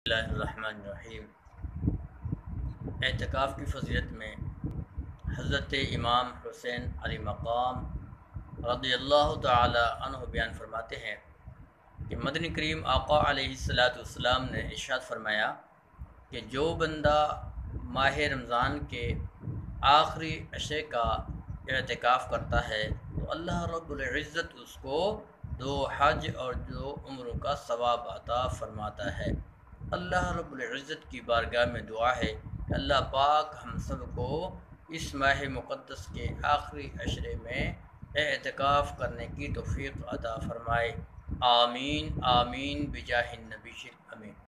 اللہ الرحمن الرحیم۔ اعتکاف کی فضیلت میں حضرت امام حسین علی مقام رضی اللہ تعالی عنہ بیان فرماتے ہیں کہ مدنی کریم آقا علیہ السلام نے ارشاد فرمایا کہ جو بندہ ماہ رمضان کے آخری عشرے کا اعتکاف کرتا ہے تو اللہ رب العزت اس کو 2 حج اور 2 عمروں کا ثواب عطا فرماتا ہے۔ اللہ رب العزت کی بارگاہ میں دعا ہے کہ اللہ پاک ہم سب کو اس ماہ مقدس کے آخری عشرے میں اعتکاف کرنے کی توفیق عطا فرمائے۔ آمین آمین بجاہ النبی امین۔